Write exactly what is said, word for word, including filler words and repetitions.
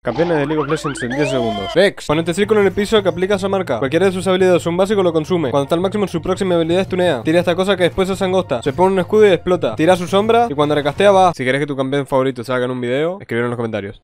Campeones de League of Legends en diez segundos. Vex, pon este círculo en el piso que aplica esa marca. Cualquiera de sus habilidades, un básico lo consume. Cuando está al máximo su próxima habilidad estunea. Tira esta cosa que después es angosta. Se pone un escudo y explota. Tira su sombra y cuando recastea va. Si querés que tu campeón favorito salga en un video, escribirlo en los comentarios.